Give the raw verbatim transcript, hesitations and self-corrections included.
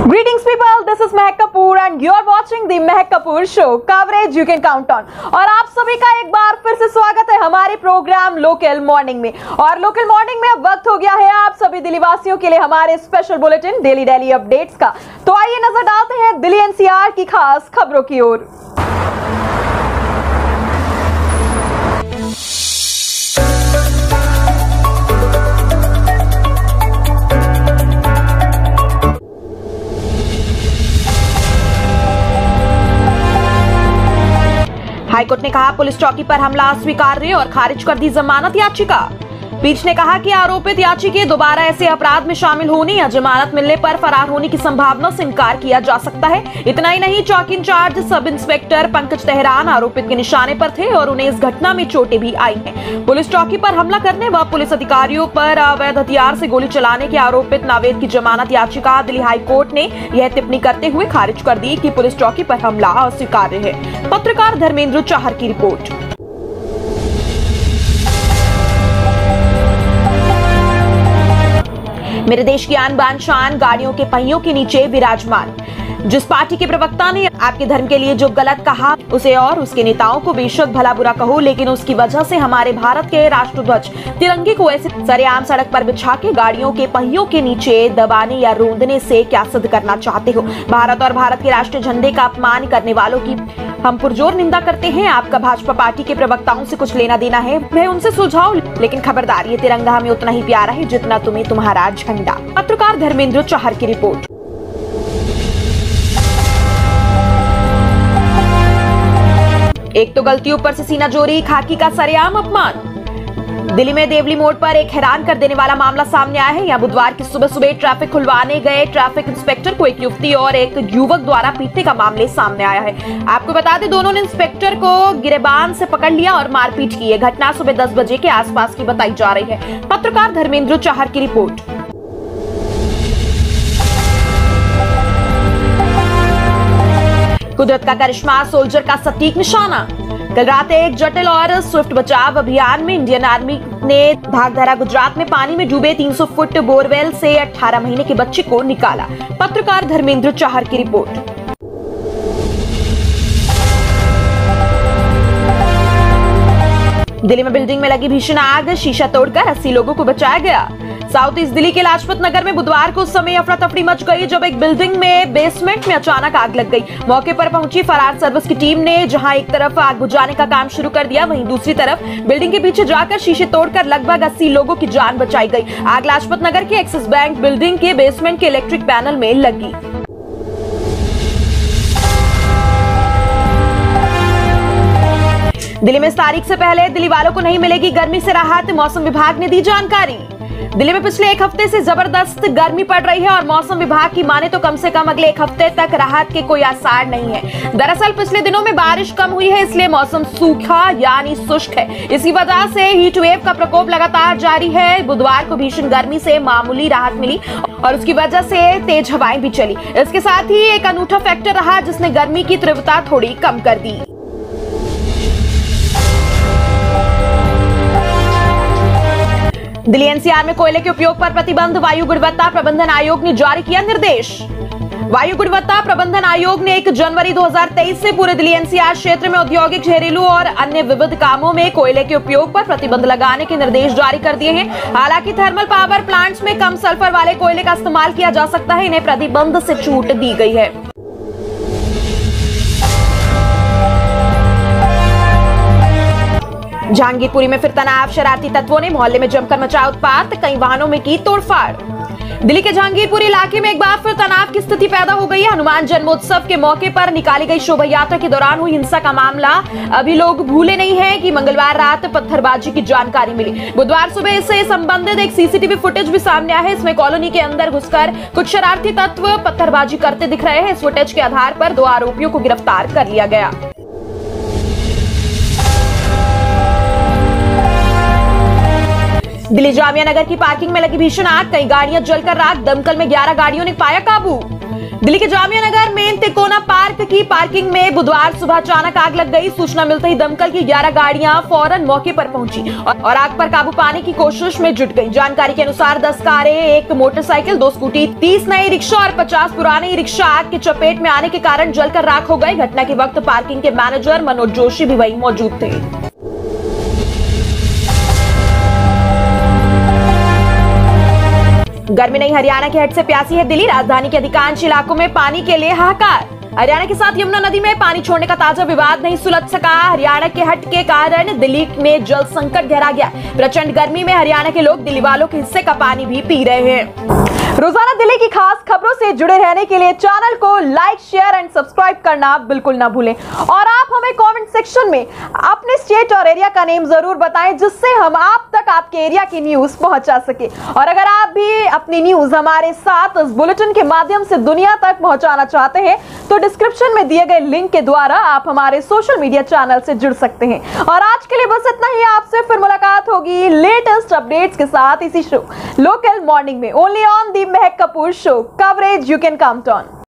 Greetings people, this is Mehak Kapoor and you are watching the Mehak Kapoor Show, coverage you can count on। और आप सभी का एक बार फिर से स्वागत है हमारे प्रोग्राम लोकल मॉर्निंग में। और लोकल मॉर्निंग में अब वक्त हो गया है आप सभी दिल्ली वासियों के लिए हमारे special bulletin daily daily updates का। तो आइए नजर डालते हैं दिल्ली एनसीआर की खास खबरों की ओर। हाईकोर्ट ने कहा पुलिस चौकी पर हमला अस्वीकार्य और खारिज कर दी जमानत याचिका। पीठ ने कहा कि आरोपित याचिके दोबारा ऐसे अपराध में शामिल होने या जमानत मिलने पर फरार होने की संभावना से इनकार किया जा सकता है। इतना ही नहीं, चौकी in charge sub inspector Pankaj Tehran आरोपित के निशाने पर थे और उन्हें इस घटना में चोटें भी आई हैं। पुलिस चौकी पर हमला करने व पुलिस अधिकारियों पर अवैध हथियार से गोली चलाने के आरोपित नावेद की जमानत याचिका दिल्ली हाईकोर्ट ने यह टिप्पणी करते हुए खारिज कर दी कि पुलिस चौकी पर हमला अस्वीकार्य है। पत्रकार धर्मेंद्र चाहर की रिपोर्ट। मेरे देश की आन बान शान गाड़ियों के पहियों के नीचे विराजमान। जिस पार्टी के प्रवक्ता ने आपके धर्म के लिए जो गलत कहा उसे और उसके नेताओं को बेशक भला बुरा कहो, लेकिन उसकी वजह से हमारे भारत के राष्ट्रध्वज तिरंगे को ऐसे सरेआम सड़क पर बिछा के गाड़ियों के पहियों के नीचे दबाने या रोंदने से क्या सिद्ध करना चाहते हो? भारत और भारत के राष्ट्रीय झंडे का अपमान करने वालों की हम पुरजोर निंदा करते हैं। आपका भाजपा पार्टी के प्रवक्ताओं से कुछ लेना देना है, वह उनसे सुझाव, लेकिन खबरदार, ये तिरंगा हमें उतना ही प्यारा है जितना तुम्हें तुम्हारा झंडा। पत्रकार धर्मेंद्र चाहर की रिपोर्ट। एक तो गलती ऊपर से सीना जोरी, खाकी का सरेआम अपमान। दिल्ली में देवली मोड़ पर एक हैरान कर देने वाला मामला सामने आया है। यहाँ बुधवार की सुबह सुबह ट्रैफिक खुलवाने गए ट्रैफिक इंस्पेक्टर को एक युवती और एक युवक द्वारा पीटने का मामले सामने आया है। आपको बता दें, दोनों ने इंस्पेक्टर को गिरेबान से पकड़ लिया और मारपीट की। है घटना सुबह दस बजे के आसपास की बताई जा रही है। पत्रकार धर्मेंद्र चाहर की रिपोर्ट। कुदरत का करिश्मा, सोल्जर का सटीक निशाना। कल रात एक जटिल और स्विफ्ट बचाव अभियान में इंडियन आर्मी ने भागधरा गुजरात में पानी में डूबे तीन सौ फुट बोरवेल से अठारह महीने के बच्चे को निकाला। पत्रकार धर्मेंद्र चाहर की रिपोर्ट। दिल्ली में बिल्डिंग में लगी भीषण आग, शीशा तोड़कर अस्सी लोगों को बचाया गया। साउथ ईस्ट दिल्ली के लाजपत नगर में बुधवार को उस समय अफरा तफरी मच गई जब एक बिल्डिंग में बेसमेंट में अचानक आग लग गई। मौके पर पहुंची फायर सर्विस की टीम ने जहां एक तरफ आग बुझाने का काम शुरू कर दिया, वहीं दूसरी तरफ बिल्डिंग के पीछे जाकर शीशे तोड़कर लगभग अस्सी लोगों की जान बचाई गई। आग लाजपत नगर के एक्सिस बैंक बिल्डिंग के बेसमेंट के इलेक्ट्रिक पैनल में लगी। दिल्ली में इस तारीख से पहले दिल्ली वालों को नहीं मिलेगी गर्मी से राहत, मौसम विभाग ने दी जानकारी। दिल्ली में पिछले एक हफ्ते से जबरदस्त गर्मी पड़ रही है और मौसम विभाग की माने तो कम से कम अगले एक हफ्ते तक राहत के कोई आसार नहीं है। दरअसल पिछले दिनों में बारिश कम हुई है, इसलिए मौसम सूखा यानी शुष्क है। इसी वजह से हीट वेव का प्रकोप लगातार जारी है। बुधवार को भीषण गर्मी से मामूली राहत मिली और उसकी वजह से तेज हवाएं भी चली। इसके साथ ही एक अनूठा फैक्टर रहा जिसने गर्मी की तीव्रता थोड़ी कम कर दी। दिल्ली एनसीआर में कोयले के उपयोग पर प्रतिबंध, वायु गुणवत्ता प्रबंधन आयोग ने जारी किया निर्देश। वायु गुणवत्ता प्रबंधन आयोग ने एक जनवरी दो हज़ार तेईस से पूरे दिल्ली एनसीआर क्षेत्र में औद्योगिक, घरेलू और अन्य विविध कामों में कोयले के उपयोग पर प्रतिबंध लगाने के निर्देश जारी कर दिए हैं। हालांकि थर्मल पावर प्लांट्स में कम सल्फर वाले कोयले का इस्तेमाल किया जा सकता है, इन्हें प्रतिबंध से छूट दी गई है। जहांगीरपुरी में फिर तनाव, शरारती तत्वों ने मोहल्ले में जमकर मचाया उत्पात, कई वाहनों में की तोड़फाड़। दिल्ली के जहांगीरपुरी इलाके में एक बार फिर तनाव की स्थिति पैदा हो गई है। हनुमान जन्मोत्सव के मौके पर निकाली गई शोभा यात्रा के दौरान हुई हिंसा का मामला अभी लोग भूले नहीं हैं कि मंगलवार रात पत्थरबाजी की जानकारी मिली। बुधवार सुबह इससे संबंधित एक सीसीटीवी फुटेज भी सामने आया है। इसमें कॉलोनी के अंदर घुसकर कुछ शरारती तत्व पत्थरबाजी करते दिख रहे हैं। इस फुटेज के आधार पर दो आरोपियों को गिरफ्तार कर लिया गया। दिल्ली जामिया नगर की पार्किंग में लगी भीषण आग, कई गाड़ियां जलकर राख, दमकल में ग्यारह गाड़ियों ने पाया काबू। दिल्ली के जामिया नगर में तिकोना पार्क की पार्किंग में बुधवार सुबह अचानक आग लग गई। सूचना मिलते ही दमकल की ग्यारह गाड़ियां फौरन मौके पर पहुंची और आग पर काबू पाने की कोशिश में जुट गई। जानकारी के अनुसार दस कारें, एक मोटरसाइकिल, दो स्कूटी, तीस नए रिक्शा और पचास पुराने रिक्शा आग की चपेट में आने के कारण जलकर राख हो गए। घटना के वक्त पार्किंग के मैनेजर मनोज जोशी भी वहीं मौजूद थे। गर्मी नहीं, हरियाणा के हट से प्यासी है दिल्ली। राजधानी के अधिकांश इलाकों में पानी के लिए हाहाकार। हरियाणा के साथ यमुना नदी में पानी छोड़ने का ताजा विवाद नहीं सुलझ सका। हरियाणा के हट के कारण दिल्ली में जल संकट गहरा गया। प्रचंड गर्मी में हरियाणा के लोग दिल्ली वालों के हिस्से का पानी भी पी रहे हैं। रोजाना दिल्ली की खास खबरों से जुड़े रहने के लिए चैनल को लाइक, शेयर एंड सब्सक्राइब करना बिल्कुल ना भूलें। और आप हमें कमेंट सेक्शन में अपने स्टेट और एरिया का नेम जरूर बताएं, जिससे हम आप तक आपके एरिया की न्यूज पहुंचा सके। और अगर आप भी अपनी न्यूज हमारे साथ इस बुलेटिन के माध्यम से दुनिया तक पहुंचाना चाहते हैं तो डिस्क्रिप्शन में दिए गए लिंक के द्वारा आप हमारे सोशल मीडिया चैनल से जुड़ सकते हैं। और आज के लिए बस इतना ही। आपसे फिर मुलाकात होगी लेटेस्ट अपडेट्स के साथ इसी शो लोकल मॉर्निंग में, only on the Mehak Kapoor show. Coverage you can count on.